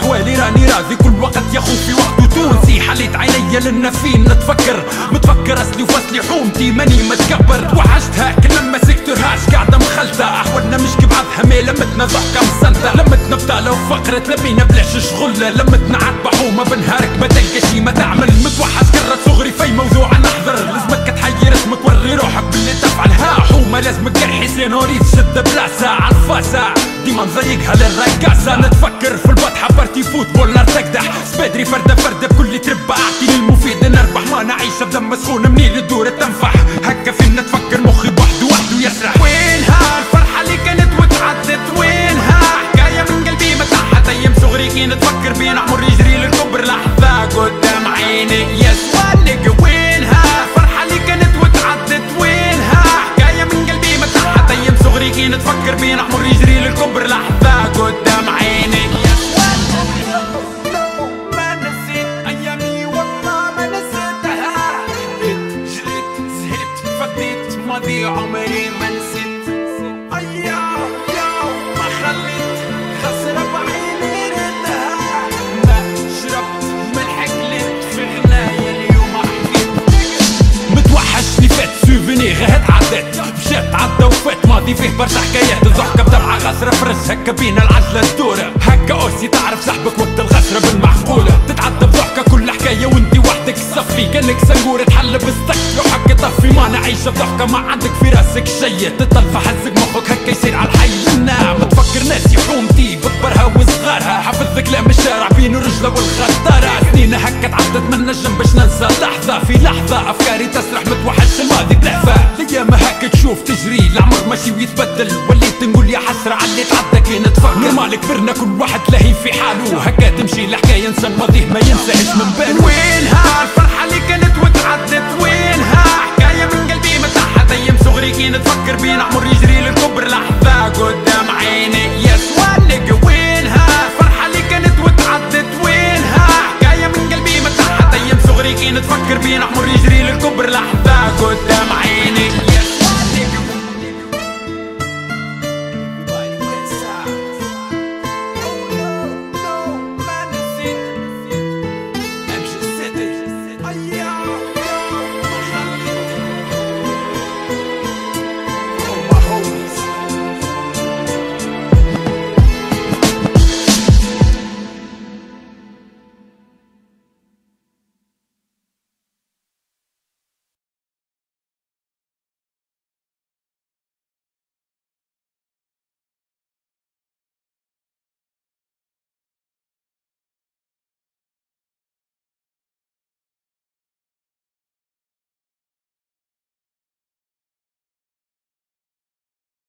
احوالي راني راضي كل وقت يا خوفي وقته تونسي. حليت عينيا للنفين نتفكر متفكر اصلي وفصلي حومتي ماني متكبر. توحشتها كل لما سكترهاش قاعدة مخلطة احوالنا مش كبعضها مي لمتنا ضحكة مسلطة. لمتنا بطالة وفقرة تلبينا بلاش شغلة. لمتنا عاد بحومة بنهارك ما تلقى شي ما تعمل. متوحش كرة صغري في موضوع نحضر. لازمك تحير اسمك وري روحك باللي تفعلها. حومة لازمك حسين وريد شد بلاسة عالفاسة ديما نزيقها للرقاصة. نتفكر في البطحة بارتي فوتبول نار تقدح سبادري فردة فردة بكل تربة اعطيني المفيد نربح. ما نعيش بدم مسخون منين الدور تنفح هكا فين نتفكر مخي بوحده يسرح. وينها الفرحة اللي كانت وتعدت وينها حكاية من قلبي متاحة ايام صغري كي نتفكر بين عمر يجري للكبر لحظة قدام عيني يا سوالق. وينها الفرحة اللي كانت وتعدت وينها حكاية من قلبي متاحة ايام صغري كي نتفكر بين عمر يجري للكبر لحظة قدام عيني يا سوالق. ما نسيت ايامي والله ما نسيتها. جريت زهقت فديت ماضي عمري ما نسيت. ما خليت خسرة بعيني ردها. ما شربت ملح قلت في غنايا اليوم حكيت. متوحشني فات سوفينير هات عدت مشات عدى وفات ماضي فيه برشا حكايات. الضحكة بدمعة غسرة فرش هكا بينا العجلة الدورة. هكا اوسي تعرف صاحبك وقت الغسرة بالمعقولة. تتعدى بضحكة كل حكاية وانتي وحدك صفي كانك سنقورة تحل بستك لو حكي طفي. ما نعيش بضحكة ما عندك في راسك شي تطل فحزق مخك هكا يصير عالحي. ما تفكر ناسي حومتي بكبرها وصغارها. حافظ كلام الشارع بين الرجلة والخطارة. سنين هكا تعدت من نجم باش ننسى لحظة في لحظة افكاري تسرح متوحش الماضي بلحظة. الايام هكا تشوف تجري العمر ماشي ويتبدل. وليت نقول يا حسرة علي تعدى كي نتفكر. نورمال كبرنا كل واحد لاهي في حاله هكا تمشي الحكاية انسان ماضيه ما ينساش من باله. وينها الفرحة اللي كانت وتعدت وينها حكاية من قلبي متاحة ايام صغري كي نتفكر بين